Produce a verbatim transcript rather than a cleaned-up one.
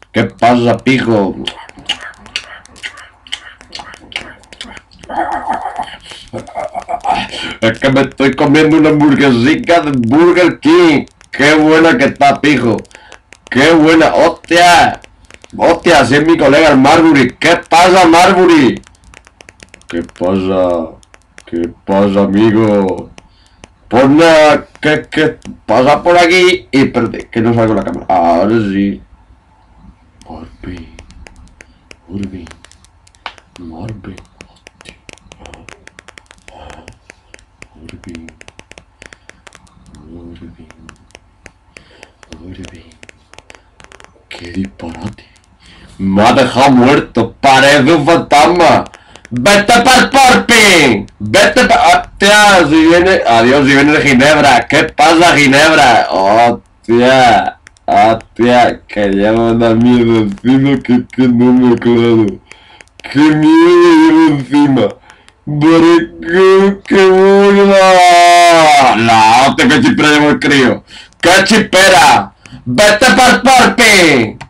¿Qué pasa, pijo? Es que me estoy comiendo una hamburguesica de Burger King. Qué buena que está, pijo. Qué buena. ¡Hostia! ¡Hostia! Si es mi colega el Marbury. ¿Qué pasa, Marbury? ¿Qué pasa? ¿Qué pasa, amigo? Pues nada, que, que pasa por aquí y perdí, que no salgo la cámara. Ahora sí. Marbury. Marbury. Marbury. Marbury. Marbury. Marbury. ¡Qué disparate! Me ha dejado muerto. Parece un fantasma. ¡Vete para el parking! ¡Vete para... ¡Hostia! Si viene... Adiós, si viene de Ginebra. ¿Qué pasa, Ginebra? ¡Hostia! ¡Hostia! Que lleva una mierda encima que, que no me aclaro. ¡Qué mierda llevo encima! ¡Pero qué, qué burda! ¡La hostia que chipera llevo el crío! ¡Qué chipera! ¡Vete para el parking!